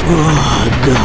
О, да.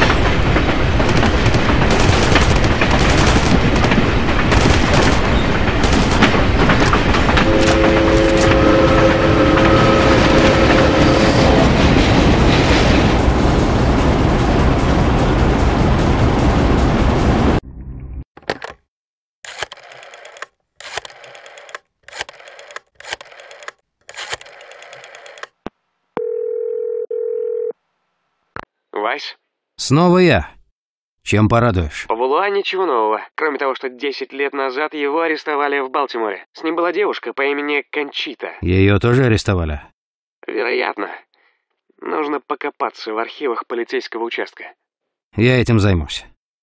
Вайс? Снова я. Чем порадуешь? По Булуа ничего нового, кроме того, что 10 лет назад его арестовали в Балтиморе. С ним была девушка по имени Кончита. Ее тоже арестовали? Вероятно. Нужно покопаться в архивах полицейского участка. Я этим займусь.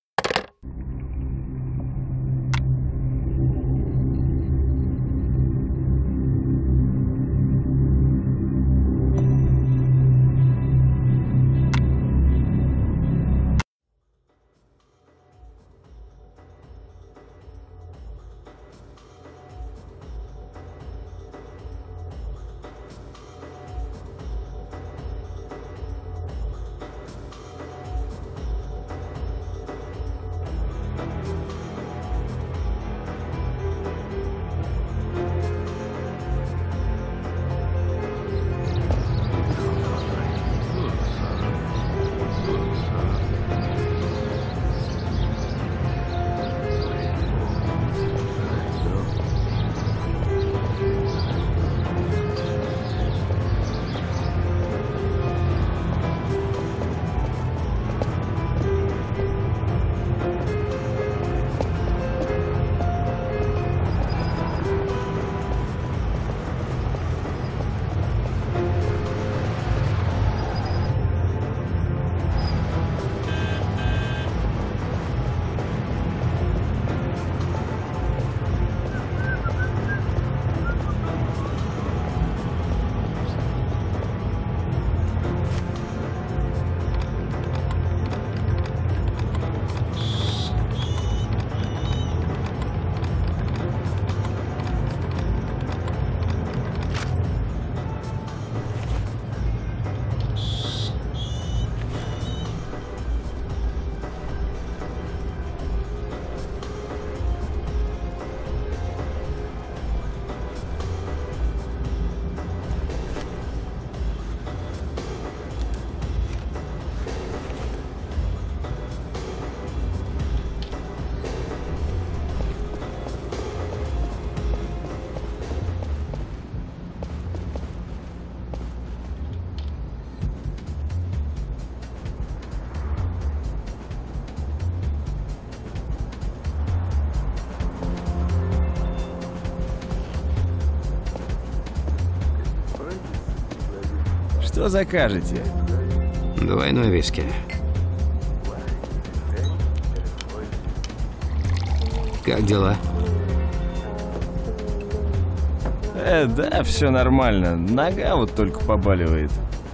Что закажете? Двойной виски. Как дела? Да, все нормально. Нога вот только побаливает.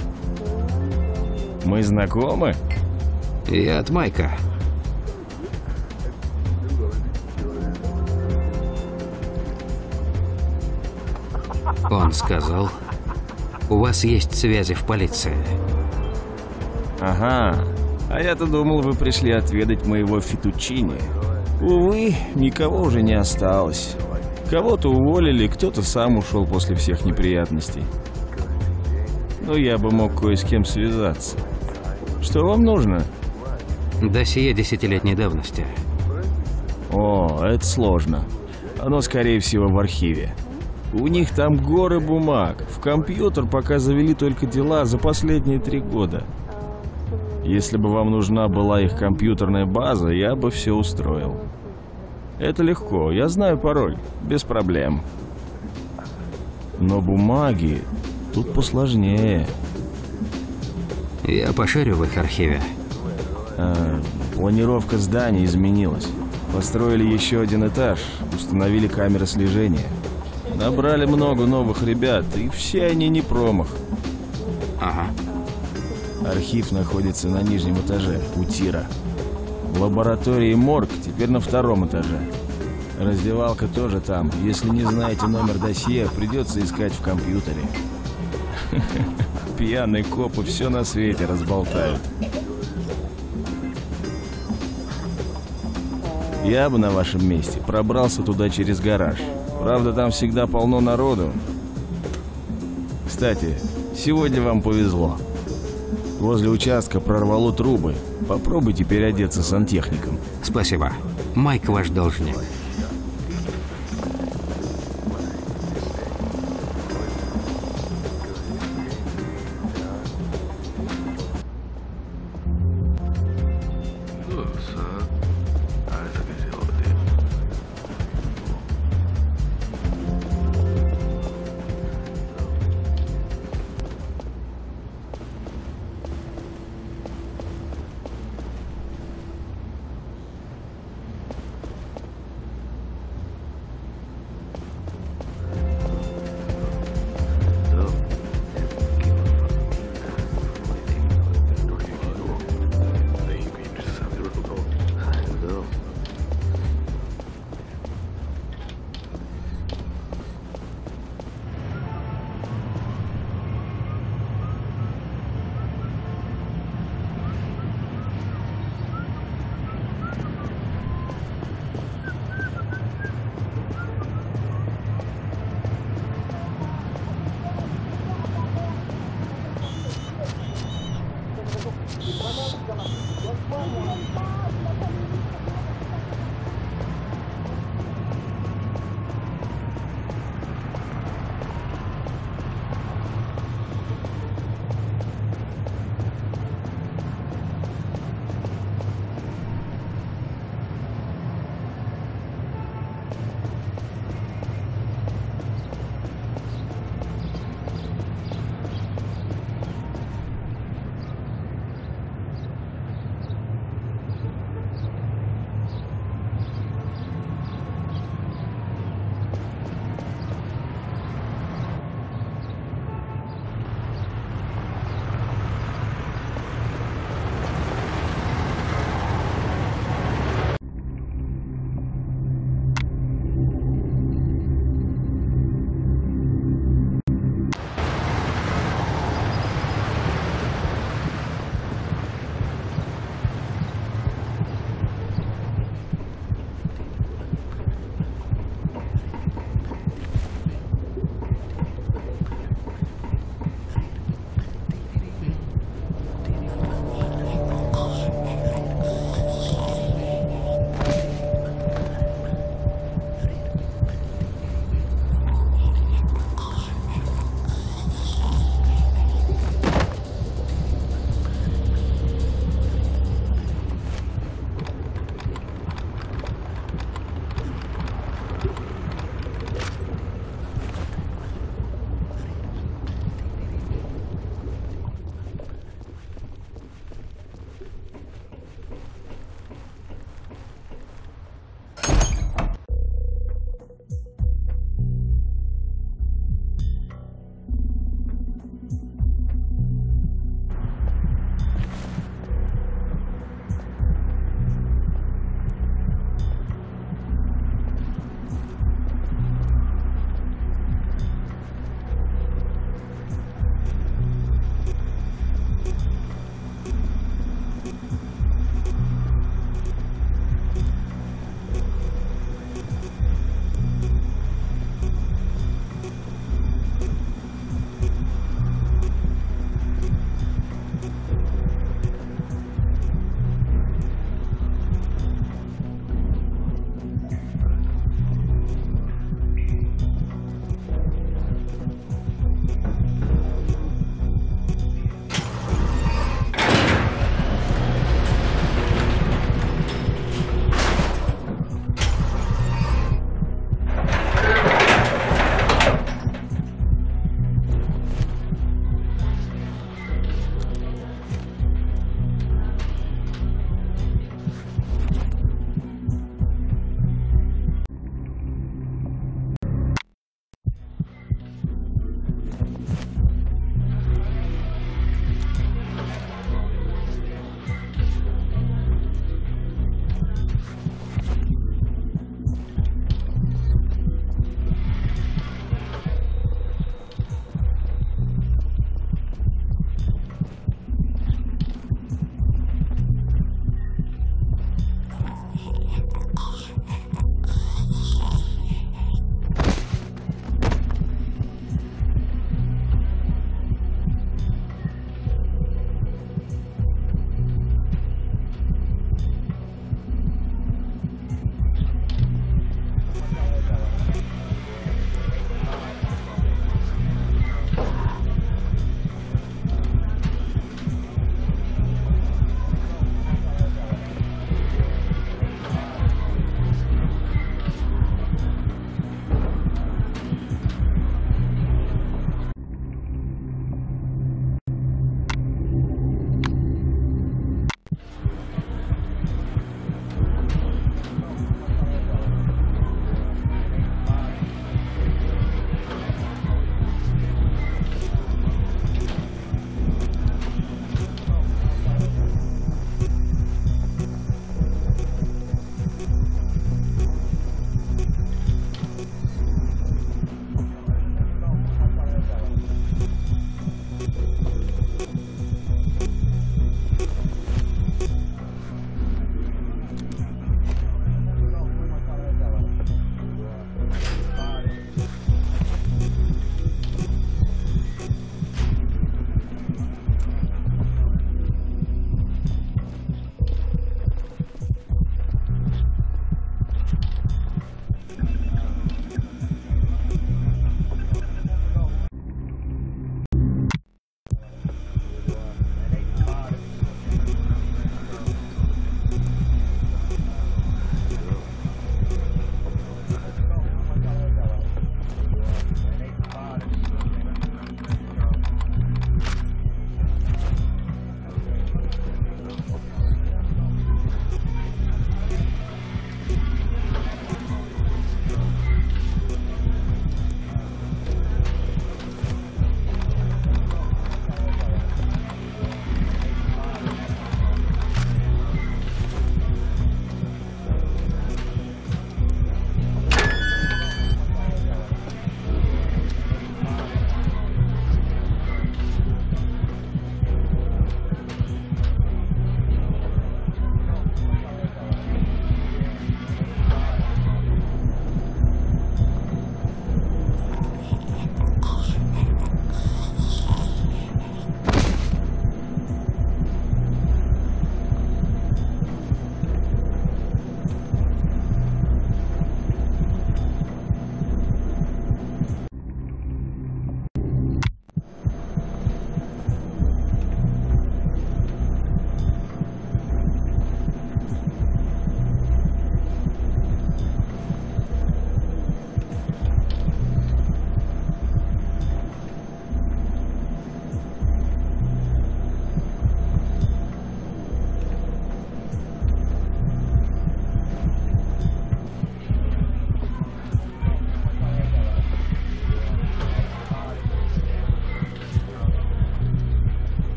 Мы знакомы? Я от Майка. Он сказал, у вас есть связи в полиции. Ага. А я-то думал, вы пришли отведать моего фетучини. Увы, никого уже не осталось. Кого-то уволили, кто-то сам ушел после всех неприятностей. Но я бы мог кое с кем связаться. Что вам нужно? Досье 10-летней давности. О, это сложно. Оно, скорее всего, в архиве. У них там горы бумаг. В компьютер пока завели только дела за последние 3 года. Если бы вам нужна была их компьютерная база, я бы все устроил. Это легко, я знаю пароль, без проблем. Но бумаги тут посложнее. Я пошарю в их архиве. Планировка здания изменилась. Построили еще один этаж, установили камеры слежения. Набрали много новых ребят, и все они не промах. Ага. Архив находится на нижнем этаже, у тира. Лаборатория и морг теперь на 2-м этаже. Раздевалка тоже там. Если не знаете номер досье, придется искать в компьютере. пьяные копы все на свете разболтают. Я бы на вашем месте пробрался туда через гараж. Правда, там всегда полно народу. Кстати, сегодня вам повезло. Возле участка прорвало трубы. Попробуйте переодеться сантехником. Спасибо. Майк ваш должник.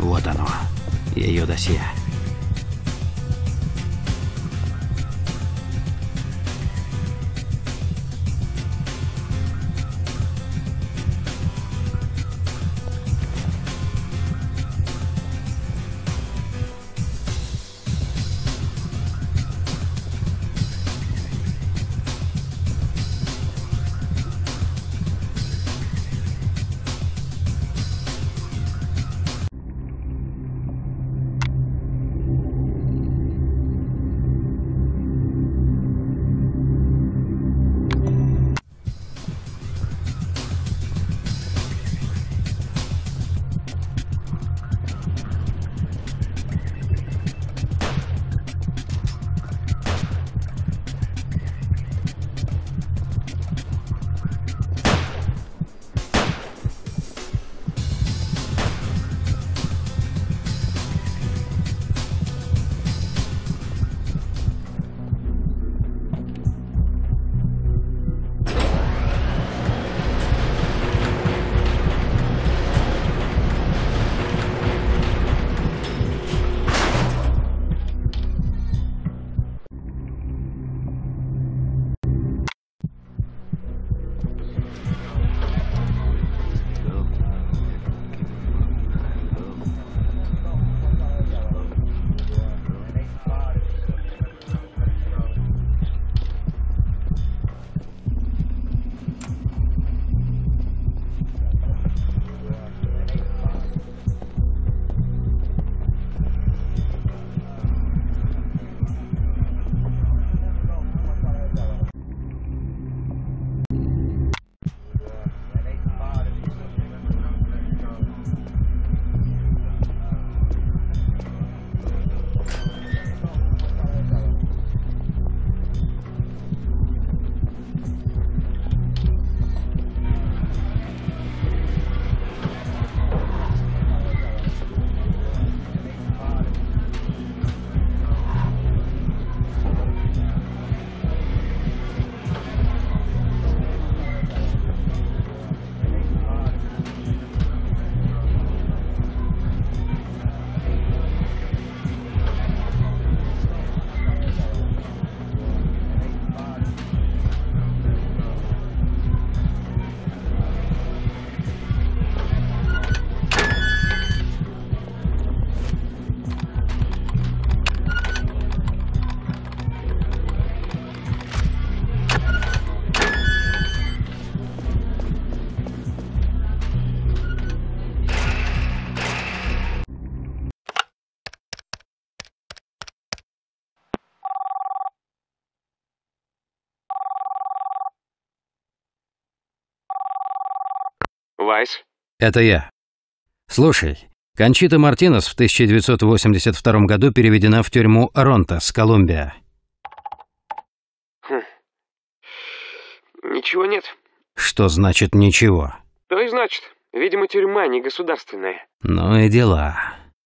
Вот оно, ее досье. Вайс? Это я. Слушай, Кончита Мартинес в 1982 году переведена в тюрьму Ронтас, Колумбия. Ничего нет. Что значит ничего? То и значит. Видимо, тюрьма не государственная. Ну и дела.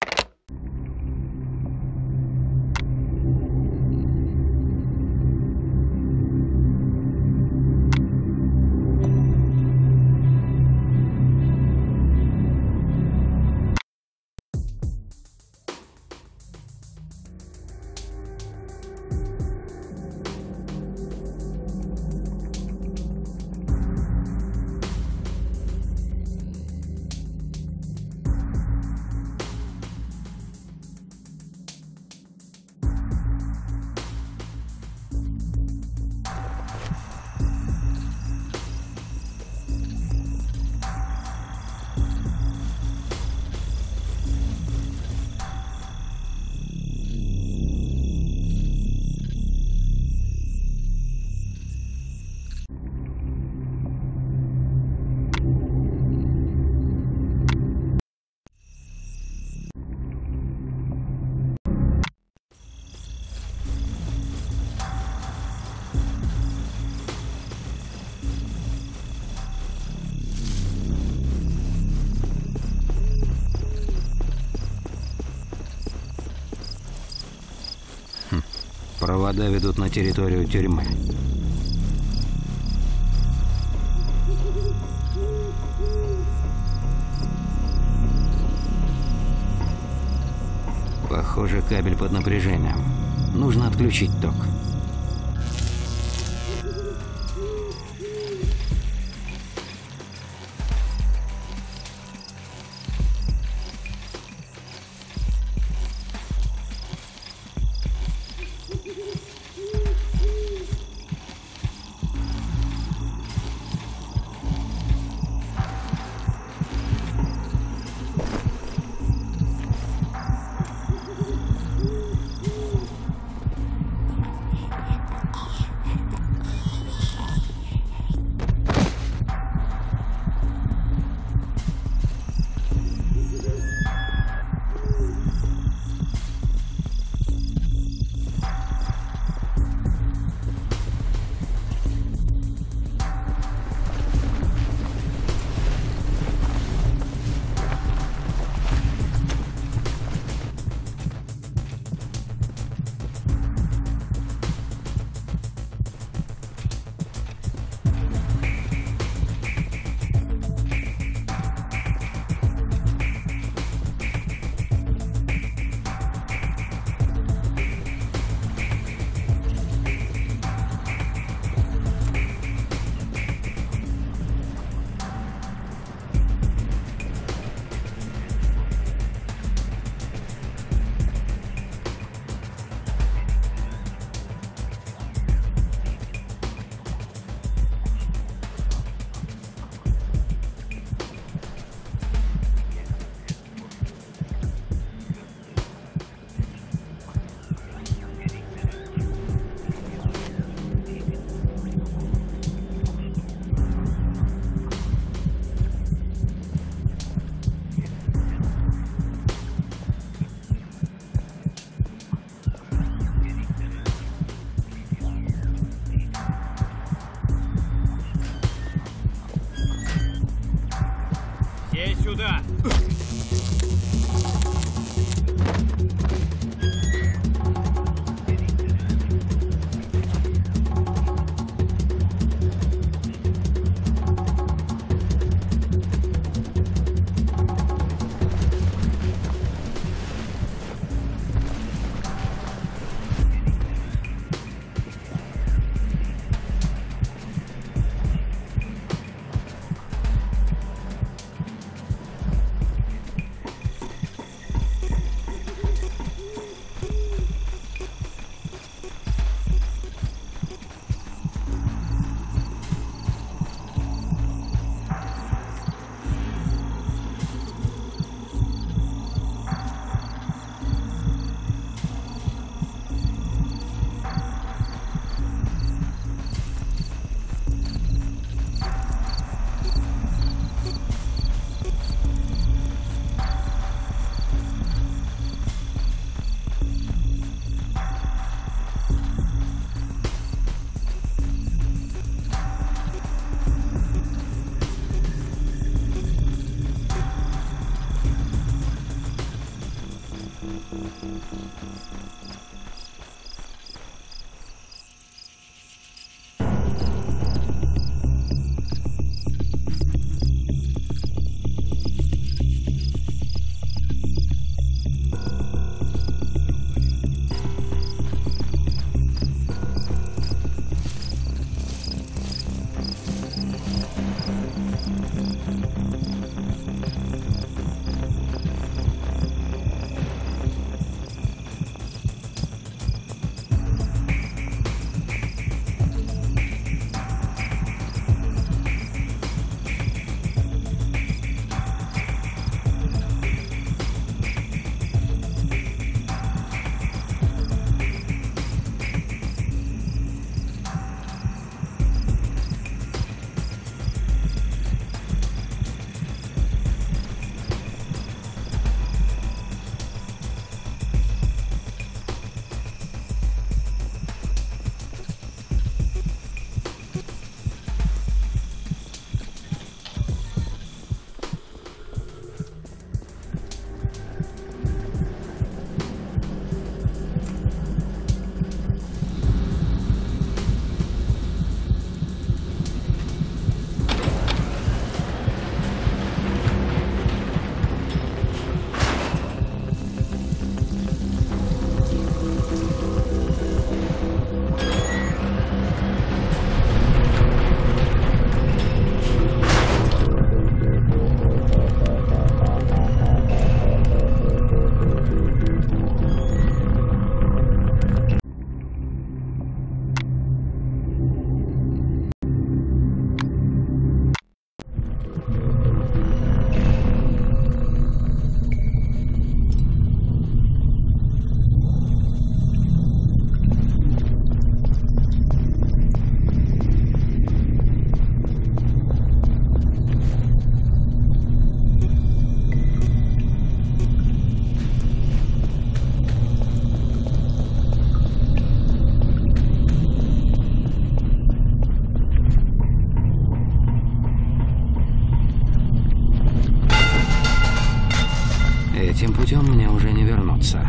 Провода ведут на территорию тюрьмы. Похоже, кабель под напряжением. Нужно отключить ток. Сюда! Этим путем мне уже не вернуться.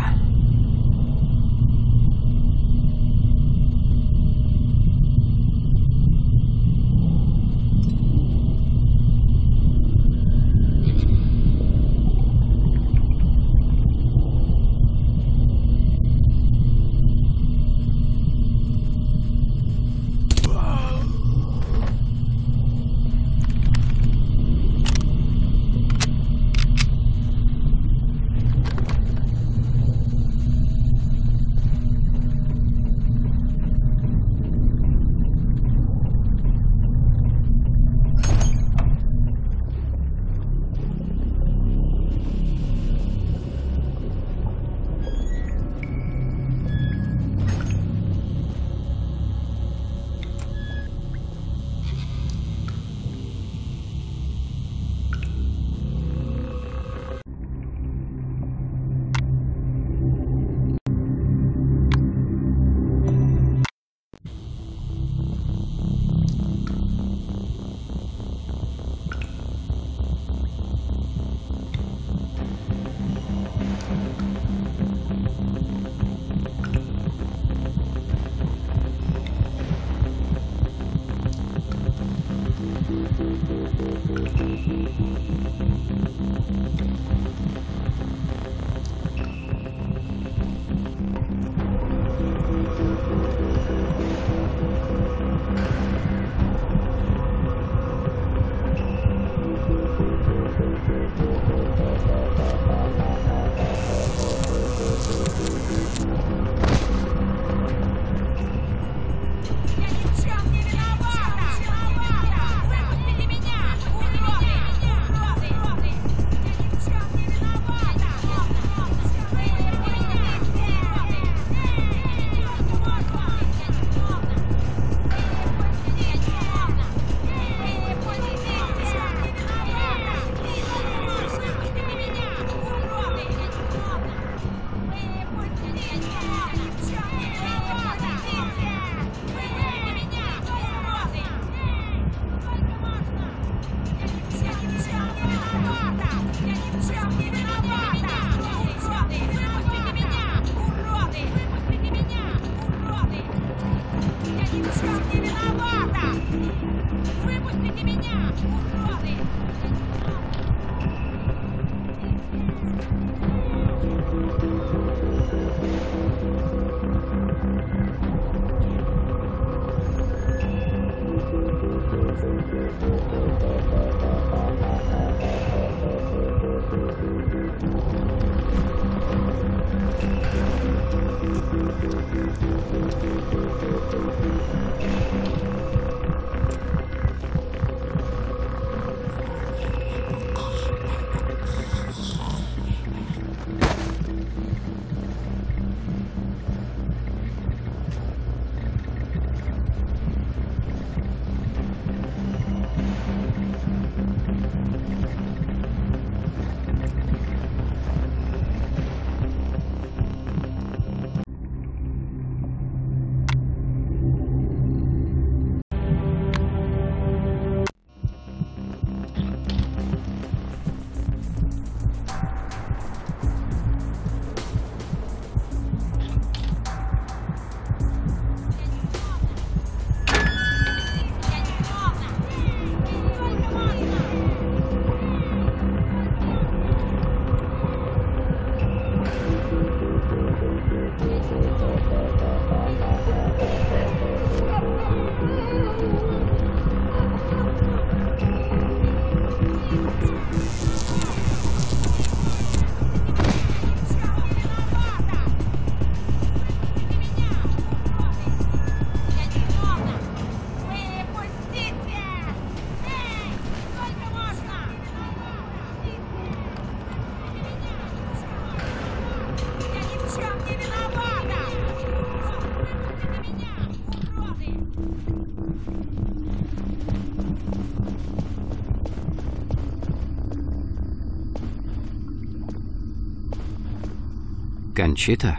Кончита?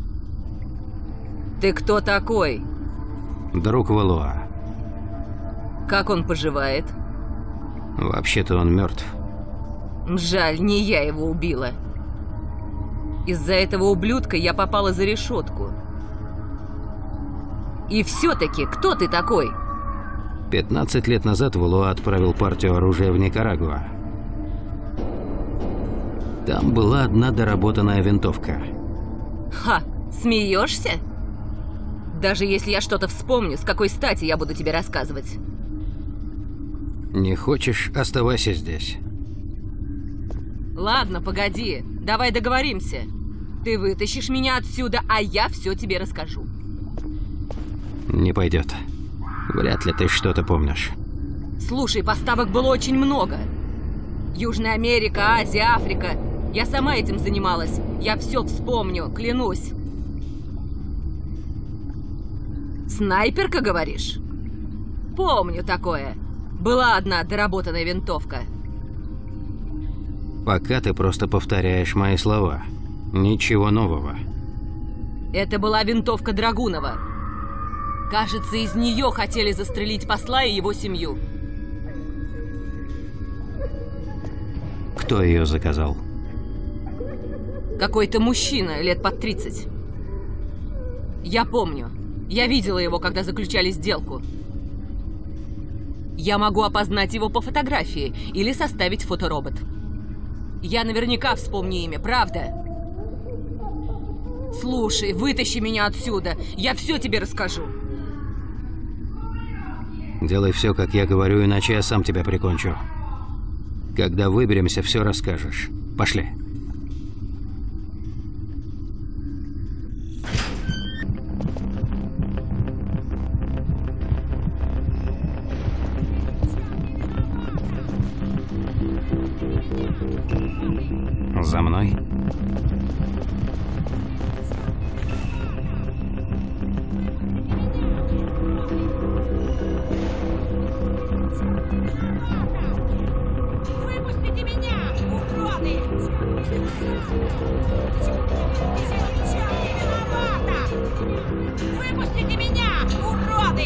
Ты кто такой? Друг Валуа. Как он поживает? Вообще-то он мертв. Жаль, не я его убила. Из-за этого ублюдка я попала за решетку. И все-таки, кто ты такой? 15 лет назад Валуа отправил партию оружия в Никарагуа. Там была одна доработанная винтовка. Ха, смеешься? Даже если я что-то вспомню, с какой стати я буду тебе рассказывать? Не хочешь, оставайся здесь. Ладно, погоди, давай договоримся. Ты вытащишь меня отсюда, а я все тебе расскажу. Не пойдет. Вряд ли ты что-то помнишь. Слушай, поставок было очень много. Южная Америка, Азия, Африка. Я сама этим занималась. Я все вспомню, клянусь. Снайперка, говоришь? Помню такое. Была одна доработанная винтовка. Пока ты просто повторяешь мои слова. Ничего нового. Это была винтовка Драгунова. Кажется, из нее хотели застрелить посла и его семью. Кто ее заказал? Какой-то мужчина, лет под 30. Я помню. Я видела его, когда заключали сделку. Я могу опознать его по фотографии или составить фоторобот. Я наверняка вспомню имя, правда? Слушай, вытащи меня отсюда. Я все тебе расскажу. Делай все, как я говорю, иначе я сам тебя прикончу. Когда выберемся, все расскажешь. Пошли. За мной. Выпустите меня, уроды! Я не виновата! Выпустите меня, уроды!